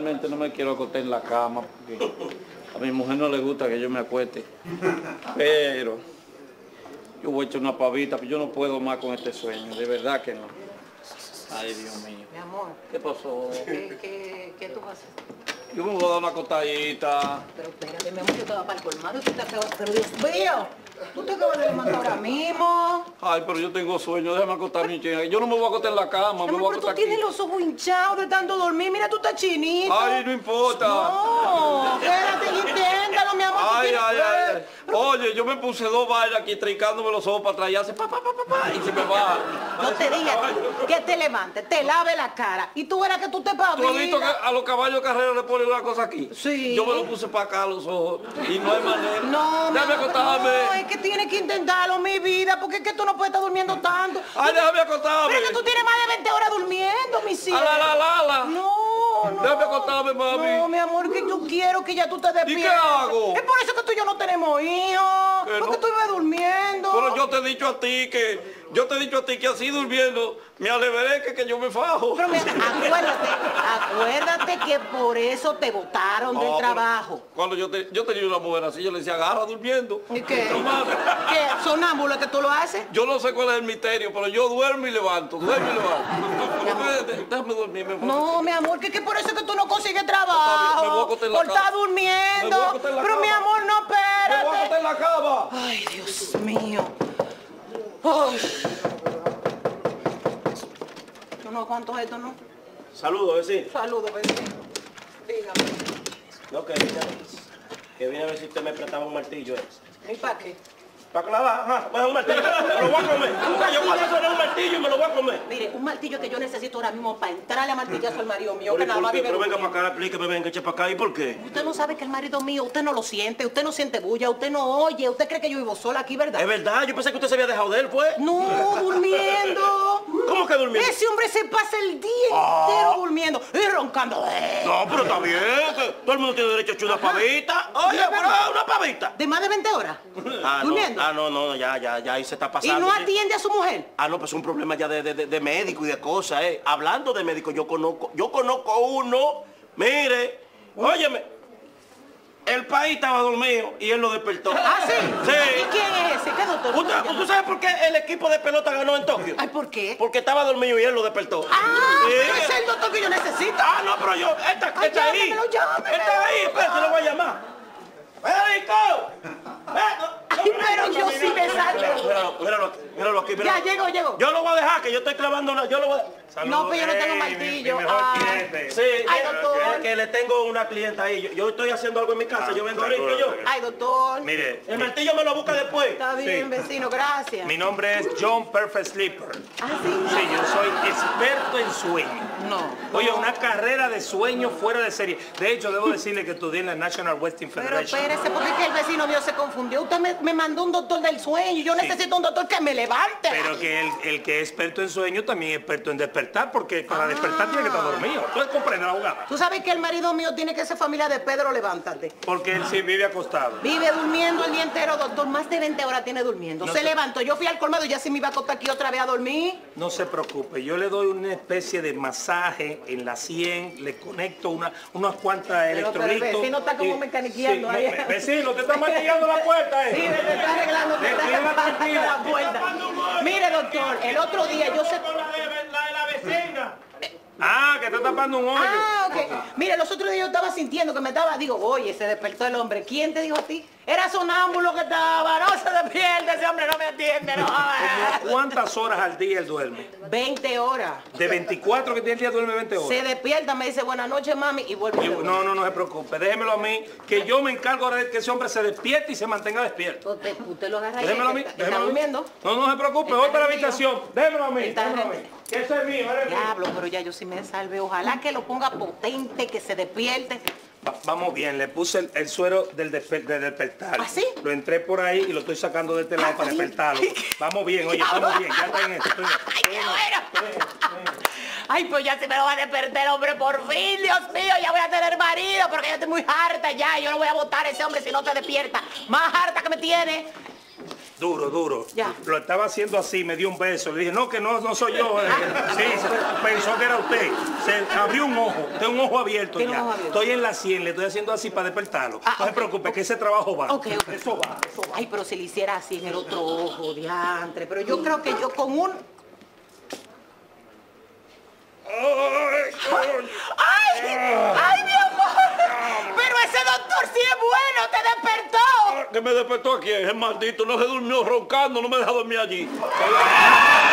realmente no me quiero acostar en la cama porque a mi mujer no le gusta que yo me acueste. Pero yo voy a echar una pavita, pero yo no puedo más con este sueño, de verdad que no. Ay, Dios mío. Mi amor. ¿Qué pasó? ¿Qué tú vas a hacer? Yo me voy a dar una acostadita. Pero espérate, mi amor, yo te voy para el colmado y tú te acabas... Pero Dios mío, tú te acabas de levantar ahora mismo. Ay, pero yo tengo sueño, déjame acostarme. Yo no me voy a acostar en la cama, me voy a Pero tú acostar tienes aquí. los ojos hinchados de tanto dormir. Mira, tú estás chinito. Ay, no importa. No, espérate, inténtalo, mi amor. Ay, tú ay, tienes- ay. Oye, yo me puse dos bailas aquí, trincándome los ojos para atrás y hace pa, y se me va. No te dije que te levantes, te lave la cara y tú verás que tú te ¿Tú has visto que pavilas. a los caballos carreros le ponen una cosa aquí? Sí. Yo me lo puse para acá los ojos y no hay manera. No, Déjame no, acostarme. es que tienes que intentarlo, mi vida, porque es que tú no puedes estar durmiendo tanto. Ay, déjame acostarme. Pero es que tú tienes más de 20 horas durmiendo, mi cielo. La. No, no. Déjame acostarme, mami. No, mi amor, que yo quiero que ya tú te despiertes. qué hago? Es por eso que tú y yo no tenemos hijos. ¿Que Porque no? tú ibas durmiendo. Pero yo te he dicho a ti que así durmiendo me aleveré que yo me fajo. Pero mira, acuérdate que por eso te botaron del No, pero trabajo. Cuando yo tenía una mujer así, yo le decía, agarra durmiendo. ¿Y qué? No mames. ¿Qué? ¿Sonámbulo que tú lo haces? Yo no sé cuál es el misterio, pero yo duermo y levanto, Déjame dormir, mi amor. No, mi amor, que por eso es que tú no consigues Está bien, me voy a trabajo. acostar en la Por cama. estar Me voy a durmiendo. acostar en la Pero mi cama. amor, no, ¡Me voy a acostar espérate. en la cama! Ay, Dios mío. Ay. Yo no aguanto esto, ¿no? Saludos, vecino. Saludos, vecino. Dígame. No, que vine a ver si usted me prestaba un martillo. ¿Y para qué? Para clavar, ajá, pues un martillo, me lo voy a comer. Yo cuando soné un martillo y me lo voy a comer. Mire, un martillo que yo necesito ahora mismo para entrarle a martillazo al marido mío, que Pero, nada más vive pero venga durmiendo. para acá, explíqueme, venga, eche para acá. ¿Y por qué? Usted no sabe que el marido mío, usted no lo siente, usted no siente bulla, usted no oye, usted cree que yo vivo sola aquí, ¿verdad? Es verdad, yo pensé que usted se había dejado de él, pues. No, durmiendo. ¿Cómo que durmiendo? Ese hombre se pasa el día entero durmiendo y roncando. No, pero está bien, que todo el mundo tiene derecho a echar una pavita. Oye, ¿De pero verdad? una pavita. ¿De más de 20 horas? Durmiendo. No, ya, ahí se está ¿Y pasando. no ¿sí? atiende a su mujer? No, pues es un problema ya de médico y de cosas, Hablando de médico, yo conozco uno, mire, óyeme, el país estaba dormido y él lo despertó. ¿Ah, sí? Sí. ¿Y quién es ese? ¿Qué doctor? ¿Cómo se llama? ¿Tú sabes por qué el equipo de pelota ganó en Tokio? Ay, ¿por qué? Porque estaba dormido y él lo despertó. ¡Ah! Sí. Ese es el doctor que yo necesito. No, pero yo, está Ay, ahí. llámemelo, llámemelo. Está ahí, espérate, lo voy a llamar. ¡Médico! Ay, pero yo sí me salvo. Míralo aquí, Ya, llegó. Yo lo voy a dejar, que yo estoy clavando yo lo voy a... No, pero yo no tengo martillo. Ay. Sí, Ay, doctor. que le tengo una clienta ahí. Yo estoy haciendo algo en mi casa, yo vengo ahorita yo. Ay, doctor. Mire, El martillo me lo busca después. Está bien, Sí. vecino, gracias. mi nombre es John Perfect Sleeper. Ah, sí. Sí, yo soy experto en sueño. No. Oye, una carrera de sueño fuera de serie. De hecho, debo decirle que estudié en la National Wrestling Pero Federation. espérese, porque es que el vecino mío se confundió. Usted me mandó un doctor del sueño y yo necesito un doctor que me levante. Pero que el que es experto en sueño también es experto en despertar, porque para despertar tiene que estar dormido. Entonces comprende la jugada. Tú sabes que el marido mío tiene que ser familia de Pedro, levántate. Porque él sí vive acostado. Vive durmiendo el día entero, doctor. Más de 20 horas tiene durmiendo. No se sé. levantó. Yo fui al colmado y ya se me iba a acostar aquí otra vez a dormir. No se preocupe, yo le doy una especie de masaje en la 100, le conecto unas cuantas Pero el electrolitos. vecino está como mecaniqueando Sí, ahí. Vecino, te está maquillando la puerta, Sí, me está arreglando, me está Tranquila, arreglando tranquila. la puerta. Mire, doctor, el otro día yo sé... Con la de la vecina. Ah, que está tapando un hoyo. Ah, ok. Mire, los otros días yo estaba sintiendo que me estaba... Digo, oye, se despertó el hombre. ¿Quién te dijo a ti? Era sonámbulo que estaba. No se despierte, ese hombre no me atiende. No. ¿Cómo ¿Cuántas horas al día él duerme? 20 horas. De 24 que tiene el día duerme 20 horas. Se despierta, me dice, buenas noches, mami, y vuelve. y se duerme. No se preocupe, déjemelo a mí, que yo me encargo ahora de que ese hombre se despierte y se mantenga despierto. Usted lo agarra ahí. Déjemelo a mí, ¿Está déjemelo a mí. durmiendo? No se preocupe, Está voy para la rendido. habitación. Déjemelo a mí, Está déjemelo a mí. rendido. Que eso es mío, eres mío. Diablo, pero ya yo sí me salve. Ojalá que lo ponga potente, que se despierte. Vamos bien, le puse el suero del despertar. ¿Ah, sí? Lo entré por ahí y lo estoy sacando de este lado para bien. despertarlo. Vamos bien, oye, estamos bien, ya está en esto. Ay, qué bueno. Ay, pues ya se me lo va a despertar, hombre, por fin, Dios mío, ya voy a tener marido, porque yo estoy muy harta ya, yo no voy a votar a ese hombre si no se despierta. Más harta que me tiene. Duro. Ya. Lo estaba haciendo así, me dio un beso. Le dije, no, que no soy yo. Sí, pensó que era usted. Se abrió un ojo, tengo un ojo abierto Tiene ya. un ojo abierto. Estoy en la 100, le estoy haciendo así para despertarlo. No se ok, preocupe, que ese trabajo va. Ok. Eso va. Ay, pero si le hiciera así en el otro ojo, diantre. Pero yo creo que yo con un... ¡Ay! ¡Ay, mi amor! Pero ese doctor sí es bueno, te despertó. ¿Que me despertó aquí? Es maldito, no se durmió roncando, no me dejó dormir allí.